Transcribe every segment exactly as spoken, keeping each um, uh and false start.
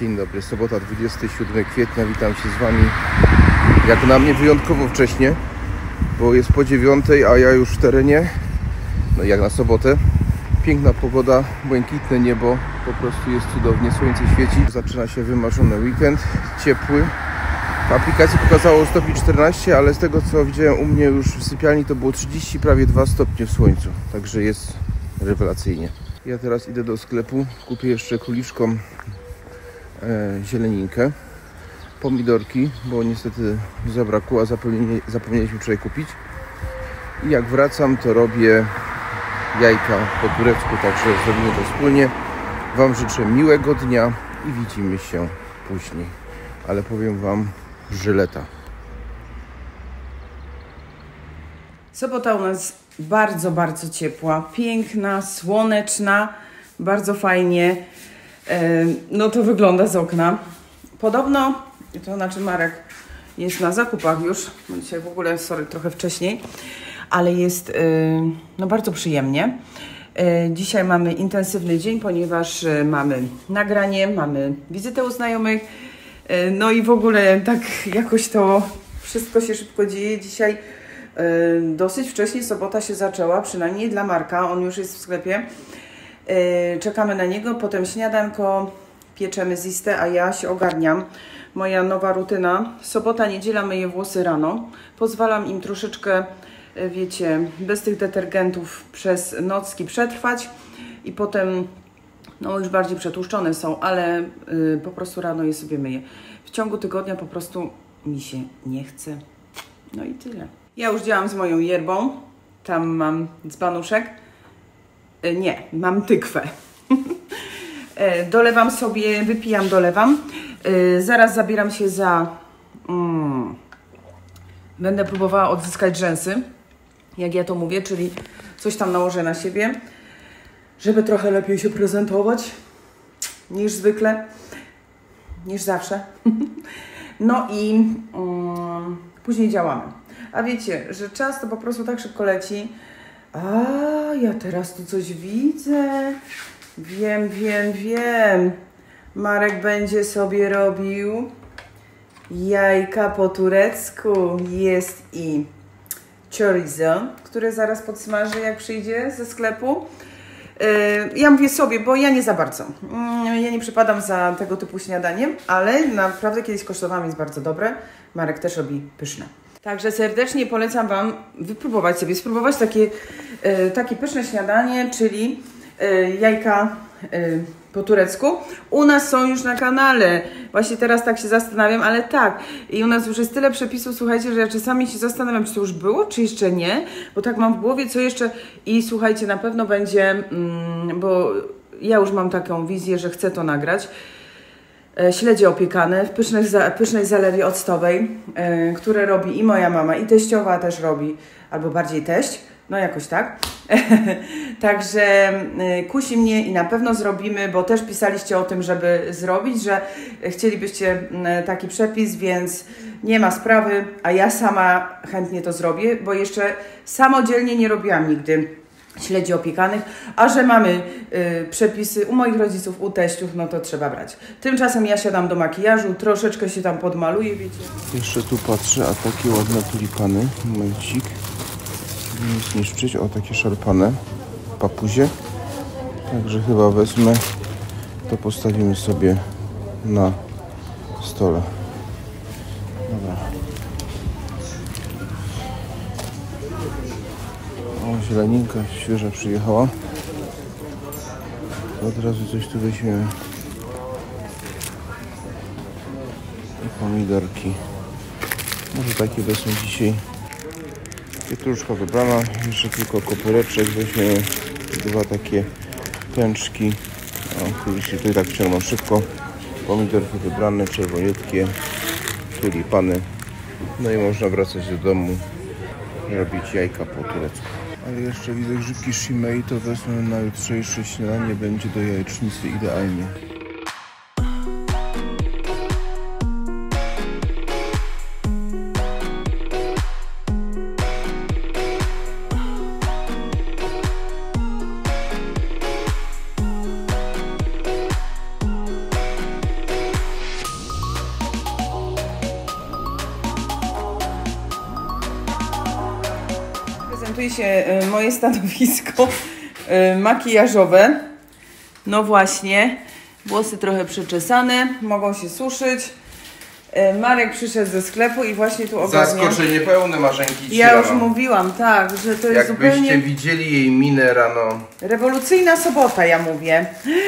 Dzień dobry, sobota dwudziestego siódmego kwietnia, witam się z Wami jak na mnie wyjątkowo wcześnie, bo jest po dziewiątej, a ja już w terenie, no jak na sobotę. Piękna pogoda, błękitne niebo, po prostu jest cudownie, słońce świeci, zaczyna się wymarzony weekend, ciepły. W aplikacji pokazało stopień czternaście, ale z tego co widziałem u mnie już w sypialni to było trzydzieści, prawie dwa stopnie w słońcu, także jest rewelacyjnie. Ja teraz idę do sklepu, kupię jeszcze króliczkom e, zieleninkę, pomidorki, bo niestety zabrakło, a zapomnieli, zapomnieliśmy wczoraj kupić. I jak wracam, to robię jajka po turecku, także zrobimy to wspólnie. Wam życzę miłego dnia i widzimy się później. Ale powiem Wam, żyleta. Sobota u nas bardzo, bardzo ciepła, piękna, słoneczna, bardzo fajnie. No to wygląda z okna. Podobno, to znaczy Marek jest na zakupach już, dzisiaj w ogóle, sorry, trochę wcześniej, ale jest no bardzo przyjemnie. Dzisiaj mamy intensywny dzień, ponieważ mamy nagranie, mamy wizytę u znajomych, no i w ogóle tak jakoś to wszystko się szybko dzieje. Dzisiaj dosyć wcześnie sobota się zaczęła, przynajmniej dla Marka, on już jest w sklepie. Czekamy na niego, potem śniadanko, pieczemy zistę, a ja się ogarniam. Moja nowa rutyna, sobota, niedziela myję włosy rano. Pozwalam im troszeczkę, wiecie, bez tych detergentów przez nocki przetrwać i potem, no już bardziej przetłuszczone są, ale y, po prostu rano je sobie myję. W ciągu tygodnia po prostu mi się nie chce. No i tyle. Ja już działam z moją yerbą. Tam mam dzbanuszek. Y, nie, mam tykwę. Dolewam sobie, wypijam, dolewam. Y, zaraz zabieram się za... Mm, będę próbowała odzyskać rzęsy, jak ja to mówię, czyli coś tam nałożę na siebie, żeby trochę lepiej się prezentować niż zwykle, niż zawsze. No i um, później działamy. A wiecie, że czas to po prostu tak szybko leci. A ja teraz tu coś widzę. Wiem, wiem, wiem. Marek będzie sobie robił jajka po turecku. Jest i chorizo, które zaraz podsmażę, jak przyjdzie ze sklepu. Yy, ja mówię sobie, bo ja nie za bardzo. Yy, ja nie przypadam za tego typu śniadaniem, ale naprawdę kiedyś kosztowałam, jest bardzo dobre. Marek też robi pyszne. Także serdecznie polecam Wam wypróbować sobie, spróbować takie, yy, takie pyszne śniadanie, czyli yy, jajka yy, po turecku. U nas są już na kanale. Właśnie teraz tak się zastanawiam, ale tak. I u nas już jest tyle przepisów, słuchajcie, że ja czasami się zastanawiam, czy to już było, czy jeszcze nie. Bo tak mam w głowie, co jeszcze. I słuchajcie, na pewno będzie, mm, bo ja już mam taką wizję, że chcę to nagrać. E, śledzie opiekane w pysznej, za, pysznej zalewie octowej, e, które robi i moja mama, i teściowa też robi, albo bardziej teść. No jakoś tak. Także kusi mnie i na pewno zrobimy, bo też pisaliście o tym, żeby zrobić, że chcielibyście taki przepis, więc nie ma sprawy, a ja sama chętnie to zrobię, bo jeszcze samodzielnie nie robiłam nigdy śledzi opiekanych, a że mamy y, przepisy u moich rodziców, u teściów, no to trzeba brać. Tymczasem ja siadam do makijażu, troszeczkę się tam podmaluję, wiecie. Jeszcze tu patrzę, a takie ładne tulipany, momencik. Nie zniszczyć, o takie szarpane papuzie, także chyba wezmę, to postawimy sobie na stole. Dobra. O, zieleninka świeża przyjechała, od razu coś tu weźmiemy i pomidorki, może takie wezmę dzisiaj. Pietruszka wybrana, jeszcze tylko kopyreczek, weźmiemy dwa takie pęczki, o, jeśli tutaj tak wciągną szybko, pomidorki wybrane, czerwoniutkie, tulipany, no i można wracać do domu i robić jajka po turecku. Ale jeszcze widzę grzybki shimei, to wezmę na jutrzejsze śniadanie, będzie do jajecznicy idealnie. prezentuje się y, moje stanowisko y, makijażowe. No właśnie, włosy trochę przeczesane, mogą się suszyć. Y, Marek przyszedł ze sklepu i właśnie tu ogarnia. Zaskoczenie pełne Marzenki dzisiaj Ja już rano. mówiłam, tak, że to jest Jakbyście zupełnie widzieli jej minę rano. rewolucyjna sobota, ja mówię.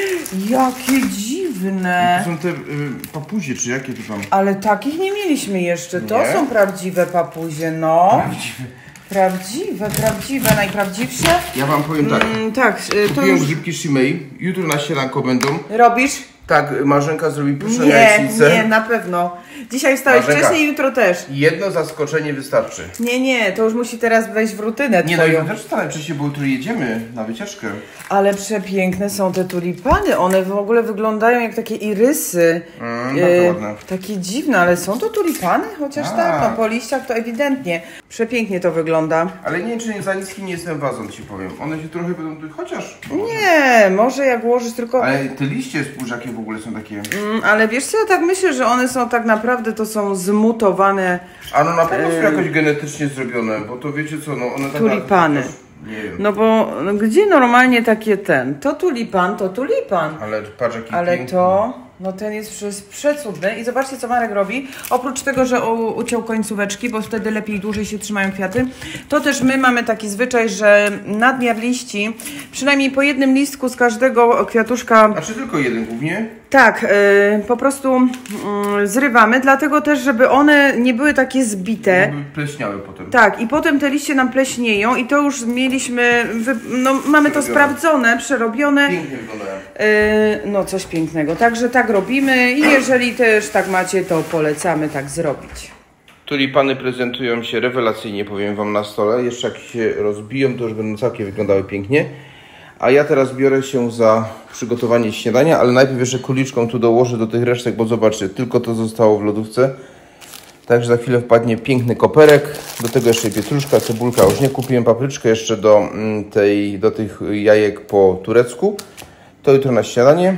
Jakie dziwne. To są te y, papuzie, czy jakie tu tam? Ale takich nie mieliśmy jeszcze. To Nie? są prawdziwe papuzie, no. Prawdziwe. Prawdziwe, prawdziwe, najprawdziwsze. Ja wam powiem tak. Mm, tak, y, to Kupiłem już grzybki Shimei. Jutro na śniadanko będą. robisz? Tak, Marzenka zrobi pyszne Nie, jajecznicę. nie, na pewno. Dzisiaj wstałeś Marzenka. wcześniej, jutro też. Jedno zaskoczenie wystarczy. Nie, nie, to już musi teraz wejść w rutynę Nie no, twoją. jutro też wstanę przecież, bo jutro jedziemy na wycieczkę. Ale przepiękne są te tulipany. One w ogóle wyglądają jak takie irysy. Mm, bardzo E, ładne. takie dziwne, ale są to tulipany? Chociaż A. tak, no po liściach to ewidentnie. Przepięknie to wygląda. Ale nie wiem, czy nie za niski nie jestem wazon, ci powiem. One się trochę będą tu, chociaż... Nie, może jak ułożysz tylko... Ale te liście, spójrz, jakie w ogóle są takie... Mm, ale wiesz co, ja tak myślę, że one są tak naprawdę, to są zmutowane A no na pewno są Ym. jakoś genetycznie zrobione, bo to wiecie co, no one tak... tulipany. Nie wiem. No bo no, gdzie normalnie takie ten? To tulipan, to tulipan. Ale patrz jaki Ale piękny. to, no ten jest przecież przecudny. I zobaczcie, co Marek robi. Oprócz tego, że u, uciął końcóweczki, bo wtedy lepiej dłużej się trzymają kwiaty, to też my mamy taki zwyczaj, że nadmiar liści, przynajmniej po jednym listku z każdego kwiatuszka, Znaczy tylko jeden głównie? tak, y, po prostu y, zrywamy, dlatego też, żeby one nie były takie zbite. Żeby pleśniały potem. Tak, i potem te liście nam pleśnieją i to już mieliśmy, wy, no mamy to Przerobione. sprawdzone, przerobione. Pięknie wyglądają. Yy, no coś pięknego, także tak robimy i jeżeli też tak macie, to polecamy tak zrobić. Tulipany prezentują się rewelacyjnie, powiem wam, na stole. Jeszcze jak się rozbiją, to już będą całkiem wyglądały pięknie. A ja teraz biorę się za przygotowanie śniadania, ale najpierw jeszcze kuliczką tu dołożę do tych resztek, bo zobaczcie, tylko to zostało w lodówce. Także za chwilę wpadnie piękny koperek, do tego jeszcze pietruszka, cebulka, już nie kupiłem papryczkę jeszcze do, tej, do tych jajek po turecku. To jutro na śniadanie.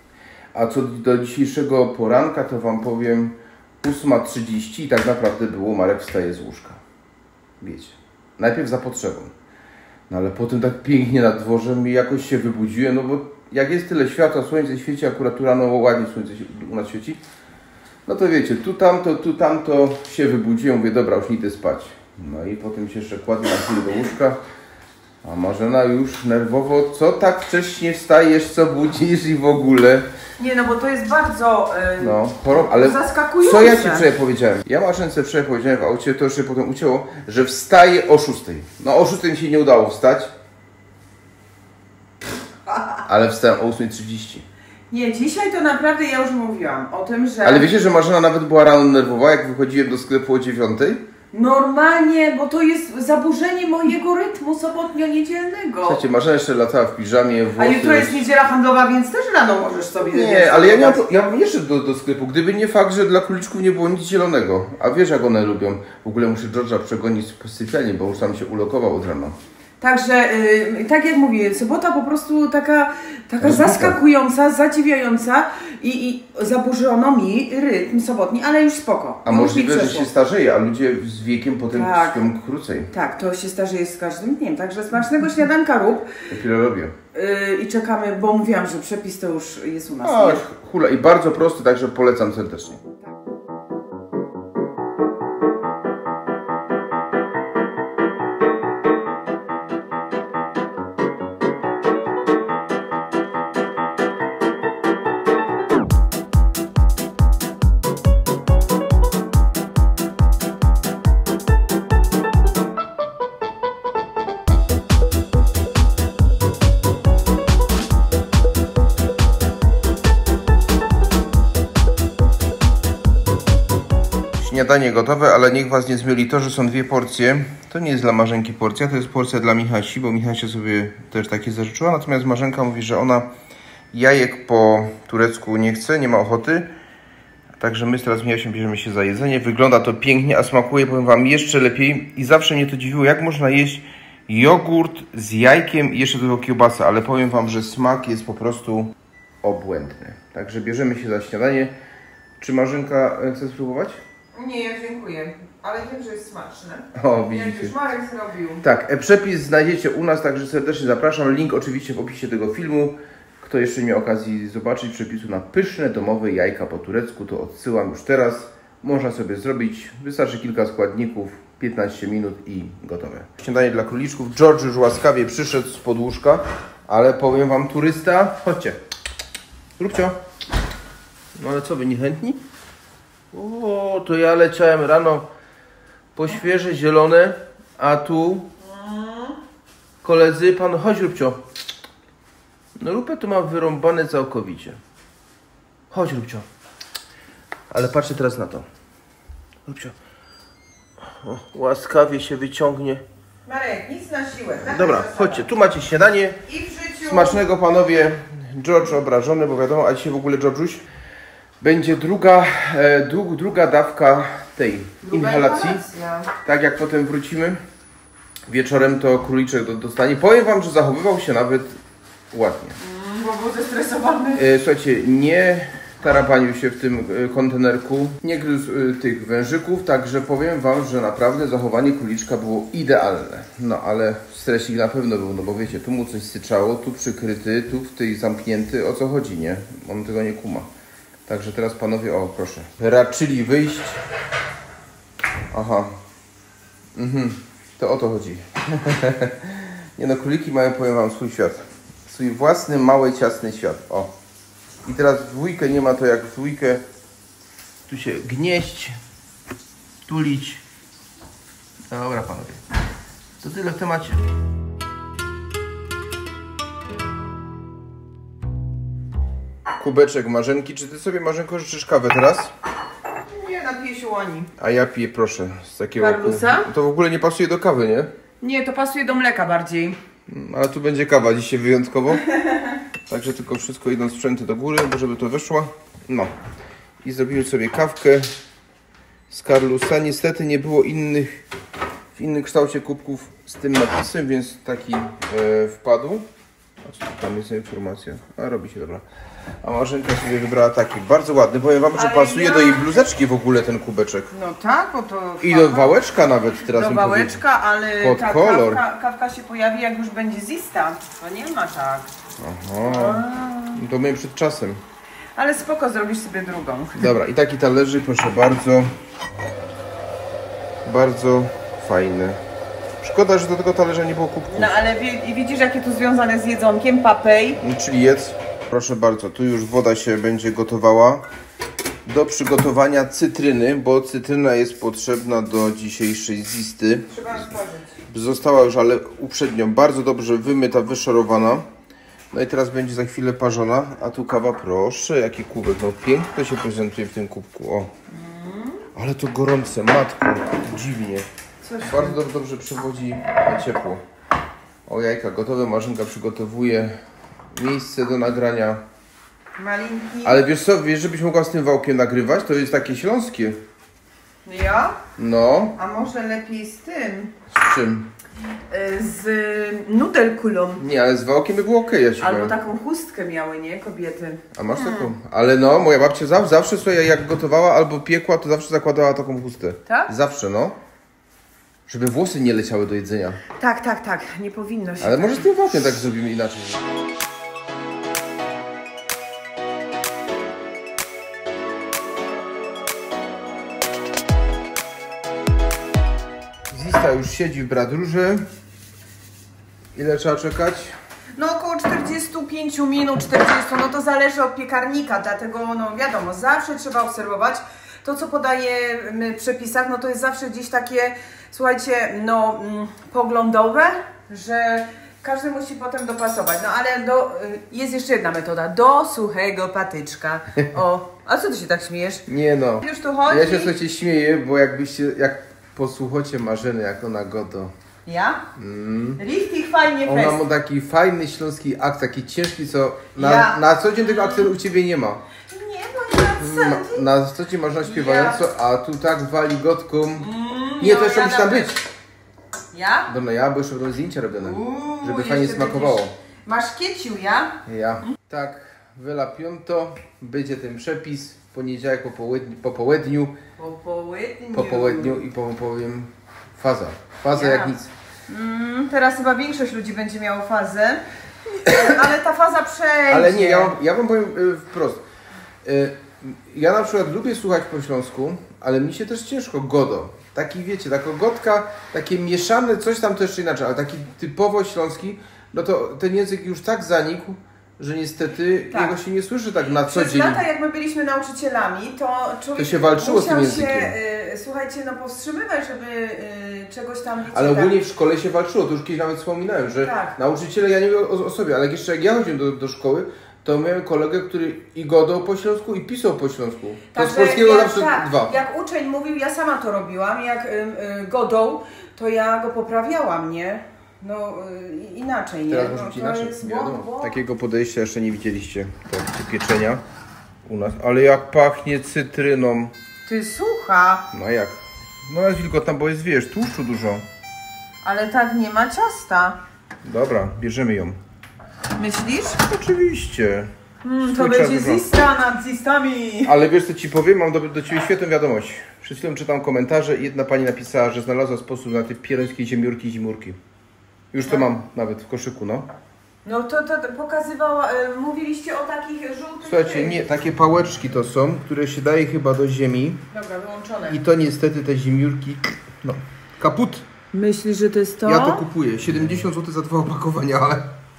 A co do dzisiejszego poranka, to wam powiem ósma trzydzieści i tak naprawdę było, Marek wstaje z łóżka. Wiecie, najpierw za potrzebą. No ale potem tak pięknie nad dworem i jakoś się wybudziłem, no bo jak jest tyle światła, słońce świeci, akurat tu rano ładnie słońce się u nas świeci, no to wiecie, tu tamto, tu tamto się wybudziłem, mówię, dobra, już idę spać. No i potem się jeszcze kładę na chwilę do łóżka, a Marzena już nerwowo, co tak wcześnie wstajesz, co budzisz i w ogóle. Nie, no bo to jest bardzo yy, No, chorob, ale zaskakujące. co ja Ci wczoraj powiedziałem? Ja Marzence wczoraj powiedziałem w aucie, to już się potem ucięło, że wstaje o szóstej. No o szóstej mi się nie udało wstać, ale wstałem o ósma trzydzieści. Nie, dzisiaj to naprawdę ja już mówiłam o tym, że Ale wiecie, że Marzena nawet była rano nerwowa, jak wychodziłem do sklepu o dziewiątej? normalnie, bo to jest zaburzenie mojego rytmu sobotnio-niedzielnego. Słuchajcie, Marzena jeszcze latała w piżamie, włosy... A jutro jest niedziela handlowa, więc też rano możesz sobie... Nie, ale ja, nie mam, ja bym nie szedł do, do sklepu, gdyby nie fakt, że dla króliczków nie było nic zielonego. A wiesz, jak one lubią. W ogóle muszę George'a przegonić z sypialni, bo już tam się ulokował od rana. Także, yy, tak jak mówię, sobota po prostu taka, taka Rozbucha. zaskakująca, zadziwiająca i, i zaburzono mi rytm sobotni, ale już spoko. A No już możliwe, mi że przeszło. się starzeje, a ludzie z wiekiem potem Tak. śpią krócej. Tak, to się starzeje z każdym dniem. Także smacznego śniadanka rób Dopiero robię. yy, i czekamy, bo mówiłam, że przepis to już jest u nas. O, nie? hula i bardzo prosty, także polecam serdecznie. Śniadanie gotowe, ale niech was nie zmyli to, że są dwie porcje. To nie jest dla Marzenki porcja, to jest porcja dla Michasi, bo Michasia sobie też takie zażyczyła. Natomiast Marzenka mówi, że ona jajek po turecku nie chce, nie ma ochoty. Także my teraz z Michasią bierzemy się za jedzenie. Wygląda to pięknie, a smakuje, powiem wam, jeszcze lepiej. I zawsze mnie to dziwiło, jak można jeść jogurt z jajkiem i jeszcze do tego kiełbasę. Ale powiem wam, że smak jest po prostu obłędny. Także bierzemy się za śniadanie. Czy Marzenka chce spróbować? Nie, dziękuję. Ale wiem, że jest smaczne. O, Jak widzicie. już Marek zrobił. Tak, e, przepis znajdziecie u nas, także serdecznie zapraszam. Link oczywiście w opisie tego filmu. Kto jeszcze nie miał okazji zobaczyć przepisu na pyszne domowe jajka po turecku, to odsyłam już teraz. Można sobie zrobić, wystarczy kilka składników, piętnaście minut i gotowe. Śniadanie dla króliczków. George już łaskawie przyszedł z podłóżka, ale powiem wam, turysta, chodźcie. Róbcio. No ale co, wy niechętni? O, to ja leciałem rano po świeże, zielone, a tu koledzy, pan, chodź Róbcio. No Rupę to ma wyrąbane całkowicie. Chodź Róbcio. Ale patrzcie teraz na to. Róbcio. O, łaskawie się wyciągnie. Marek, nic na siłę. Tak. Dobra, chodźcie, tu macie śniadanie. I w życiu... Smacznego panowie. George obrażony, bo wiadomo, a dzisiaj w ogóle Georgiuś będzie druga, e, dru, druga dawka tej Druga inhalacji. inhalacja. Tak jak potem wrócimy wieczorem, to króliczek do, dostanie. Powiem wam, że zachowywał się nawet ładnie. Mm, bo był zestresowany. E, słuchajcie, nie tarapanił się w tym e, kontenerku, nie gryzł e, tych wężyków, także powiem wam, że naprawdę zachowanie króliczka było idealne. No ale stresik na pewno był, no bo wiecie, tu mu coś syczało, tu przykryty, tu w tej zamknięty, o co chodzi, nie? On tego nie kuma. Także teraz panowie, o proszę, raczyli wyjść. Aha. Mhm. To o to chodzi. Nie no, króliki mają, powiem wam, swój świat. Swój własny, mały, ciasny świat. O. I teraz w dwójkę nie ma to jak w dwójkę. Tu się gnieść, tulić. Dobra panowie. To tyle w temacie. Kubeczek Marzenki. Czy ty sobie, Marzenko, życzysz kawę teraz? Nie, napiję się łani. A ja piję, proszę, z takiego... Carlusa? To w ogóle nie pasuje do kawy, nie? Nie, to pasuje do mleka bardziej. Ale tu będzie kawa dzisiaj wyjątkowo. Także tylko wszystko idą sprzęty do góry, bo żeby to wyszło. No. I zrobimy sobie kawkę z Carlusa. Niestety nie było innych, w innym kształcie kubków z tym napisem, więc taki e, wpadł. A co tam jest za informacja? A robi się, dobra. A Marzenka sobie wybrała taki bardzo ładny. Powiem wam, że Ale pasuje ja- do jej bluzeczki w ogóle ten kubeczek. No tak, bo to... I do wałeczka nawet teraz Do bym wałeczka, ale Pod ta kolor. Kawka, kawka się pojawi, jak już będzie zista. To nie ma tak. Aha. To my przed czasem. Ale spoko, zrobisz sobie drugą. Dobra, i taki talerzyk, proszę bardzo. Bardzo fajny. Szkoda, że do tego talerza nie było kubków. No ale wie, i widzisz, jakie tu związane z jedzonkiem, papej. Czyli jedz. Proszę bardzo, tu już woda się będzie gotowała do przygotowania cytryny, bo cytryna jest potrzebna do dzisiejszej zisty. Trzeba otworzyć. Została już, ale uprzednio bardzo dobrze wymyta, wyszorowana. No i teraz będzie za chwilę parzona, a tu kawa, proszę, jaki kubek, no pięknie się prezentuje w tym kubku, o. Ale to gorące, matko, dziwnie. Coś Bardzo dobrze, dobrze przewodzi na ciepło. O, jajka gotowe, Marzenka przygotowuje miejsce do nagrania. malinki. Ale wiesz co, wiesz, żebyś mogła z tym wałkiem nagrywać, to jest takie śląskie. Ja? No, A może lepiej z tym? z czym? Y, Z nudelkulą. Nie, ale z wałkiem by było okej, ja ci Albo powiem. taką chustkę miały, nie? Kobiety. A masz taką? Ale no, moja babcia zawsze, zawsze słuchaj, jak gotowała albo piekła, to zawsze zakładała taką chustę. Tak? Zawsze, no. Żeby włosy nie leciały do jedzenia. Tak, tak, tak. Nie powinno się. Ale tak. może z tym wałkiem tak zrobimy inaczej. Zista już siedzi w bradurze. Ile trzeba czekać? No około czterdzieści pięć minut, czterdzieści, no to zależy od piekarnika, dlatego no wiadomo, zawsze trzeba obserwować. To, co podajemy w przepisach, no to jest zawsze gdzieś takie, słuchajcie, no mm, poglądowe, że każdy musi potem dopasować. No ale do, y, jest jeszcze jedna metoda, do suchego patyczka. O, a co ty się tak śmiejesz? Nie no. Już tu chodzi? Ja się słuchajcie śmieję, bo jakbyście, jak posłuchacie Marzeny, jak ona godo. Ja? Mm. Richtig fajnie Ona fest. ma taki fajny śląski akt, taki ciężki, co na, Ja. na co dzień tego akcentu u Ciebie nie ma. Nie, no ja Na, na co dzień można śpiewająco, a tu tak wali gotką. Nie, to jeszcze ja musi tam nawet- być. Ja? Dobra, ja, bo jeszcze będą zdjęcia robione, Uuu, żeby fajnie jeszcze smakowało. będziesz- Masz kieciu, ja? Ja. Tak, wyla piąto, będzie ten przepis. poniedziałek po południu, po południu, Po południu. po południu i po, powiem faza. Faza Ja. jak nic. Mm, teraz chyba większość ludzi będzie miało fazę, ale ta faza przejdzie. Ale nie, ja, ja wam powiem y, wprost. Y, ja na przykład lubię słuchać po śląsku, ale mi się też ciężko godo. Taki wiecie, taka gotka, takie mieszane, coś tam to jeszcze inaczej, ale taki typowo śląski, no to ten język już tak zanikł, że niestety Tak. jego się nie słyszy tak na co Przez dzień. lata, jak my byliśmy nauczycielami, to człowiek To się walczyło z tym musiał językiem. się, y, słuchajcie, no powstrzymywać, żeby y, czegoś tam wiecie, Ale ogólnie tak. w szkole się walczyło, to już kiedyś nawet wspominałem, że Tak. nauczyciele, ja nie wiem o, o sobie, ale jeszcze jak ja chodziłem do, do szkoły, to miałem kolegę, który i godał po śląsku i pisał po śląsku. To z Także polskiego jak, zawsze tak, dwa. Jak uczeń mówił, ja sama to robiłam, jak y, y, godą, to ja go poprawiałam, nie? No y, inaczej, nie? Teraz No, może być to inaczej, jest nie błąd, wiadomo. błąd. Takiego podejścia jeszcze nie widzieliście, to pieczenia u nas. Ale jak pachnie cytryną. Ty słucha, No jak? No jest wilgotna, bo jest, wiesz, tłuszczu dużo. ale tak nie ma ciasta. Dobra, bierzemy ją. Myślisz? Oczywiście. Mm, to Swój będzie czas dużo. zista nad zistami. Ale wiesz co ci powiem, mam do, do Ciebie świetną wiadomość. Przed chwilą czytam komentarze i jedna pani napisała, że znalazła sposób na te pierońskie ziemniórki i zimurki. Już to mam nawet w koszyku, no. No to, to pokazywała, y, mówiliście o takich żółtych... Słuchajcie, nie, takie pałeczki to są, które się daje chyba do ziemi. Dobra, wyłączone. I to niestety te zimniórki, no, kaput. Myślisz, że to jest to? Ja to kupuję. siedemdziesiąt złotych za dwa opakowania, ale...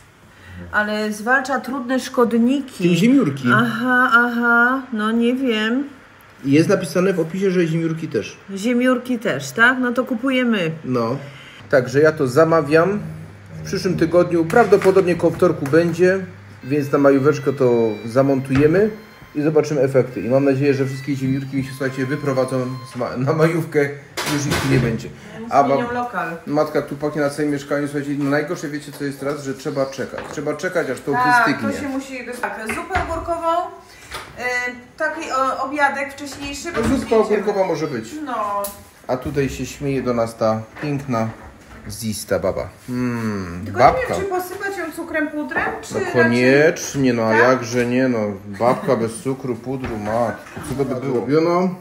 Ale zwalcza trudne szkodniki. Tym zimniórki. Aha, aha, no nie wiem. I jest napisane w opisie, że zimniórki też. Ziemiórki też, tak? No to kupujemy. No. Także ja to zamawiam. W przyszłym tygodniu prawdopodobnie koło wtorku będzie, więc na majóweczkę to zamontujemy i zobaczymy efekty. I mam nadzieję, że wszystkie zimniórki mi się, słuchajcie, wyprowadzą z ma- na majówkę, już ich tu nie będzie. A Zmienią bab- lokal. matka tu pachnie na całym mieszkaniu, słuchajcie, no najgorsze wiecie co jest teraz, że trzeba czekać. Trzeba czekać, aż to Tak, wystygnie. to się musi... Tak, zupę ogórkową, y, taki o, obiadek wcześniejszy. bo No, później zupka idziemy. ogórkowa może być. No, A tutaj się śmieje do nas ta piękna zista baba. Mmm, tylko babka. nie wiem, czy posypać ją cukrem, pudrem, czy No raczej... koniecznie, no a Tak? jakże nie, no. Babka bez cukru, pudru, mat. Co to by było? Robiono.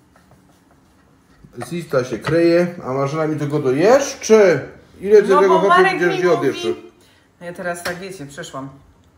Zista się kryje, a Marzena mi tego do jeszcze. Ile No tego bo chłopu Marek będziesz mi jadł mówi... jeszcze? Ja teraz tak wiecie, przeszłam.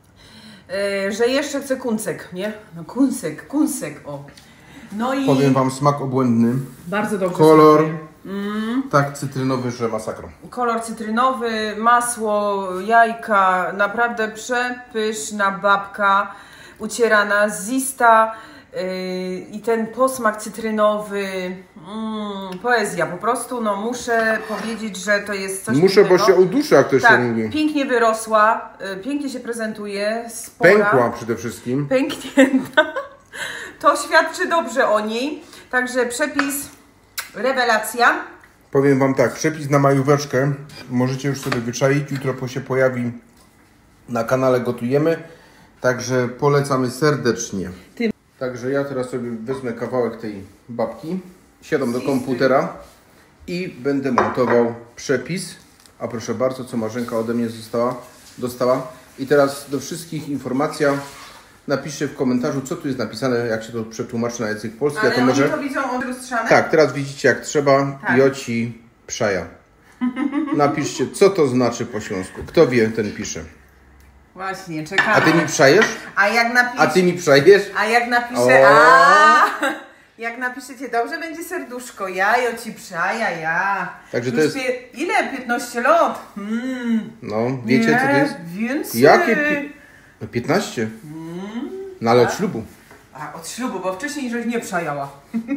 Yy, że jeszcze chcę kuncek, nie? No kuncek, kuncek, o. No i... Powiem wam, smak obłędny. Bardzo dobrze Kolor. smakuje. Mm. Tak cytrynowy, że masakra. Kolor cytrynowy, masło, jajka, naprawdę przepyszna babka ucierana z zista yy, i ten posmak cytrynowy, mm, poezja po prostu, no muszę powiedzieć, że to jest coś Muszę, bo pięknego. się uduszę, jak to się Tak, mówi. pięknie wyrosła, yy, pięknie się prezentuje, spora, Pękła przede wszystkim. pęknięta, to świadczy dobrze o niej, także przepis, rewelacja. Powiem wam tak, przepis na majóweczkę możecie już sobie wyczaić, jutro po się pojawi na kanale Gotujemy, także polecamy serdecznie. Ty- Także ja teraz sobie wezmę kawałek tej babki, siadam do komputera i będę montował przepis. A proszę bardzo, co Marzenka ode mnie została, dostała. I teraz do wszystkich informacja. Napiszcie w komentarzu, co tu jest napisane, jak się to przetłumaczy na język polski. Ale ja to oni może... to widzą od lustrzane? Tak, teraz widzicie jak trzeba. Tak. Joci przaja. Napiszcie, co to znaczy po śląsku. Kto wie, ten pisze. Właśnie, czekamy. A ty mi przajesz? A jak napisz... A ty mi przajesz? A jak napiszę... O! A, jak napiszecie dobrze, będzie serduszko. Ja, jo ci przaja, ja. Także to Już jest- Pie... Ile? piętnaście lat? Hmm. No, wiecie nie, co to jest? Więcej. Jakie? Pi... No piętnaście. No ale od ślubu. A, od ślubu, bo wcześniej żeś nie przajała.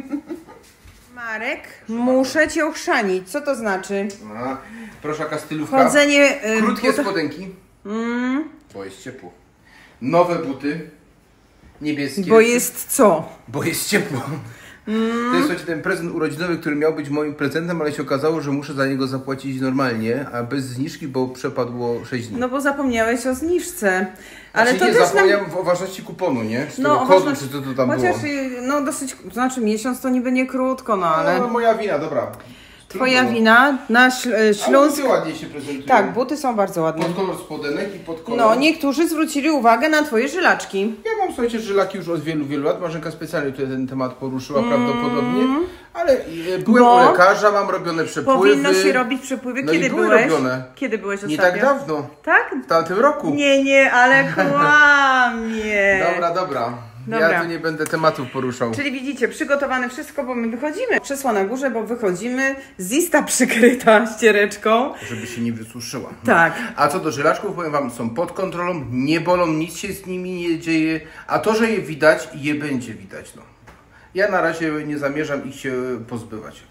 Marek, muszę cię ochrzanić. Co to znaczy? A, proszę, jaka stylówka. Chodzenie... y, Krótkie buta- spodenki, Mm, bo jest ciepło. Nowe buty. Niebieskie. bo jest co? Bo jest ciepło. To jest słuchajcie, ten prezent urodzinowy, który miał być moim prezentem, ale się okazało, że muszę za niego zapłacić normalnie, a bez zniżki, bo przepadło sześć dni. No bo zapomniałeś o zniżce. Ale znaczy, to nie, też nam... zapomniałem o ważności kuponu, nie? Czy No, tego o kodu, ważności- czy co to tam Chociaż było. y, no dosyć, znaczy miesiąc to niby nie krótko, no ale No, moja wina, dobra. Twoja No. wina na Śl Śląsk. Ale ładnie się prezentują. Tak, buty są bardzo ładne. Pod kolor spodenek i pod kolor... No, niektórzy zwrócili uwagę na twoje żylaczki. Ja mam, słuchajcie, żylaki już od wielu, wielu lat. Marzenka specjalnie tutaj ten temat poruszyła Mm. prawdopodobnie. Ale e, byłem Bo u lekarza, mam robione przepływy. Powinno się robić przepływy. No i Kiedy były byłeś? robione. Kiedy byłeś ostatnio? Nie tak dawno. Tak? W tamtym roku. Nie, nie, ale kłamie. Dobra, dobra. Dobra. Ja tu nie będę tematów poruszał. Czyli widzicie, przygotowane wszystko, bo my wychodzimy. Krzesło na górze, bo wychodzimy. Zista przykryta ściereczką. Żeby się nie wysuszyła. Tak. A co do żylaczków, powiem wam, są pod kontrolą, nie bolą, nic się z nimi nie dzieje. A to, że je widać, je będzie widać. No. Ja na razie nie zamierzam ich się pozbywać.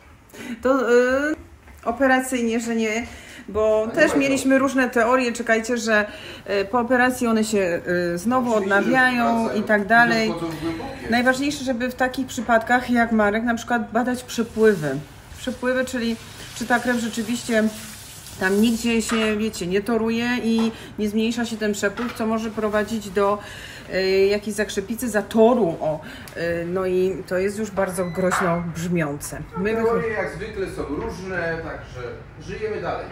To y, operacyjnie, że nie, bo nie też ma mieliśmy różne teorie, czekajcie, że y, po operacji one się y, znowu odnawiają i tak dalej. Najważniejsze, żeby w takich przypadkach jak Marek na przykład badać przepływy. Przepływy, czyli czy ta krew rzeczywiście tam nigdzie się, wiecie, nie toruje i nie zmniejsza się ten przepływ, co może prowadzić do y, jakiejś zakrzepicy, zatoru. O, y, no i to jest już bardzo groźno brzmiące. My Teorie jak zwykle są różne, także żyjemy dalej.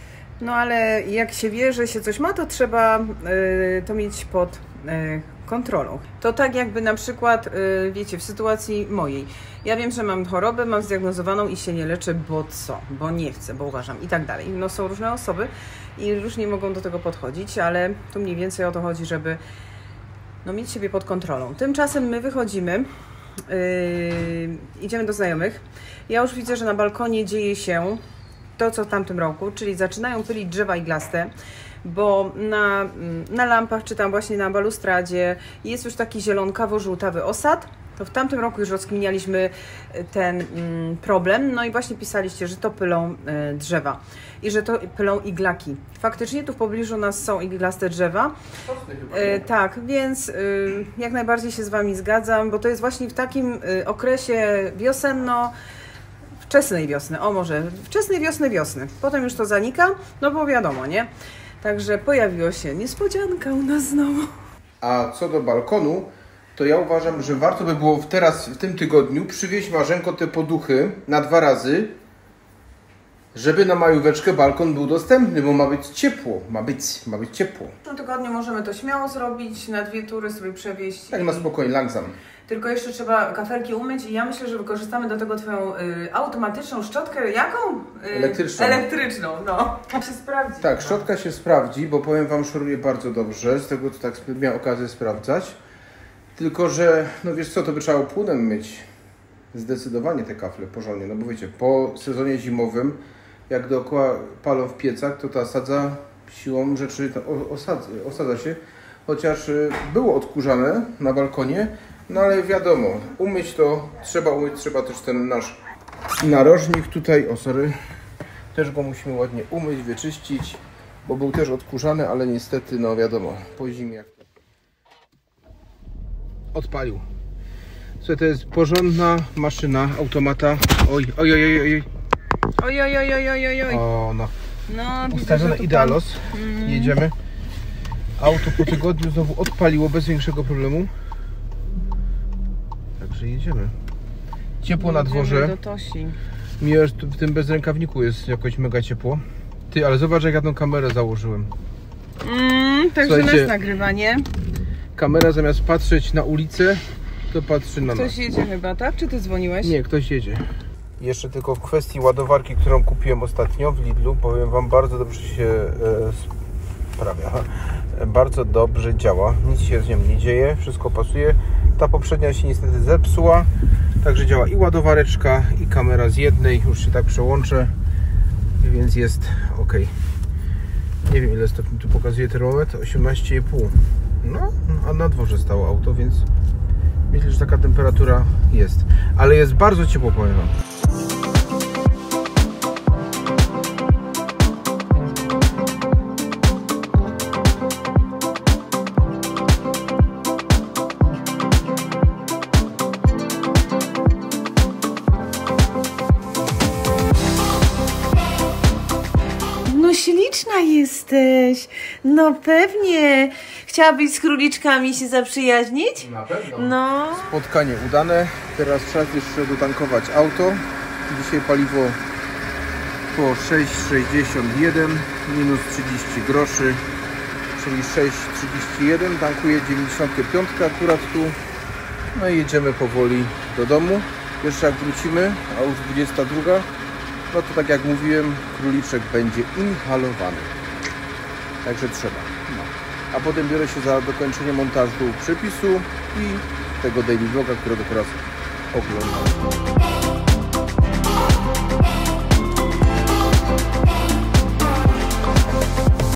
No ale jak się wie, że się coś ma, to trzeba y, to mieć pod y, kontrolą. To tak jakby na przykład, y, wiecie, w sytuacji mojej. Ja wiem, że mam chorobę, mam zdiagnozowaną i się nie leczę, bo co? Bo nie chcę, bo uważam i tak dalej. No są różne osoby i różnie mogą do tego podchodzić, ale tu mniej więcej o to chodzi, żeby no, mieć siebie pod kontrolą. Tymczasem my wychodzimy, yy, idziemy do znajomych. Ja już widzę, że na balkonie dzieje się to, co w tamtym roku, czyli zaczynają pylić drzewa iglaste, bo na, na lampach, czy tam właśnie na balustradzie jest już taki zielonkawo-żółtawy osad. To w tamtym roku już rozkminialiśmy ten mm, problem, no i właśnie pisaliście, że to pylą y, drzewa i że to pylą iglaki. Faktycznie tu w pobliżu nas są iglaste drzewa. Y, tak, więc y, jak najbardziej się z Wami zgadzam, bo to jest właśnie w takim y, okresie wiosenno, wczesnej wiosny, o może, wczesnej wiosny, wiosny. Potem już to zanika, no bo wiadomo, nie? Także pojawiła się niespodzianka u nas znowu. A co do balkonu, to ja uważam, że warto by było teraz, w tym tygodniu, przywieźć Marzenko te poduchy na dwa razy, żeby na majóweczkę balkon był dostępny, bo ma być ciepło, ma być, ma być ciepło. W tym tygodniu możemy to śmiało zrobić, na dwie tury sobie przewieźć. Tak na spokojnie, langsam. Tylko jeszcze trzeba kafelki umyć i ja myślę, że wykorzystamy do tego Twoją y, automatyczną szczotkę. Jaką? Y, Elektryczną. Elektryczną, no. To się sprawdzi. Tak, szczotka się sprawdzi, bo powiem Wam, szoruje bardzo dobrze, z tego co tak miałem okazję sprawdzać. Tylko, że, no wiesz co, to by trzeba płynem myć zdecydowanie te kafle porządnie, no bo wiecie, po sezonie zimowym, jak dookoła palą w piecach, to ta sadza siłą rzeczy osadza, osadza się, chociaż było odkurzane na balkonie, no ale wiadomo, umyć to trzeba umyć, trzeba też ten nasz narożnik tutaj, o sorry, też go musimy ładnie umyć, wyczyścić, bo był też odkurzany, ale niestety, no wiadomo, po zimie jak to odpalił. Słuchaj, to jest porządna maszyna, automata. Oj, oj, oj, oj, oj. Oj, oj, oj, oj, oj, oj. O, no. No, widzę, Ustawione że tu Idealos. pan... mm. Jedziemy. Auto po tygodniu znowu odpaliło bez większego problemu. Także jedziemy. Ciepło na dworze. Do Tosi. Mi już w tym bezrękawniku jest jakoś mega ciepło. Ty, ale zobacz, jak ja tą kamerę założyłem. Mm, także Słuchajcie, nas nagrywanie. Kamera zamiast patrzeć na ulicę, to patrzy na nas. Ktoś jedzie chyba, tak? Czy Ty dzwoniłeś? Nie, ktoś jedzie. Jeszcze tylko w kwestii ładowarki, którą kupiłem ostatnio w Lidlu, powiem Wam, bardzo dobrze się e, sprawia. Bardzo dobrze działa. Nic się z nią nie dzieje, wszystko pasuje. Ta poprzednia się niestety zepsuła, także działa i ładowareczka, i kamera z jednej. Już się tak przełączę, więc jest ok. Nie wiem, ile stopni tu pokazuje termometr, osiemnaście i pół. No, a na dworze stało auto, więc myślę, że taka temperatura jest. Ale jest bardzo ciepło, powiem Wam. No śliczna jesteś. No pewnie. Chciałabyś z króliczkami się zaprzyjaźnić? Na pewno. No. Spotkanie udane. Teraz trzeba jeszcze dotankować auto. Dzisiaj paliwo po sześć sześćdziesiąt jeden minus trzydzieści groszy, czyli sześć trzydzieści jeden. Tankuję dziewięćdziesiąt pięć akurat tu. No i jedziemy powoli do domu. Jeszcze jak wrócimy, a już dwudziesta druga, no to tak jak mówiłem, króliczek będzie inhalowany. Także trzeba. No. A potem biorę się za dokończenie montażu przepisu i tego daily vloga, którego teraz oglądam.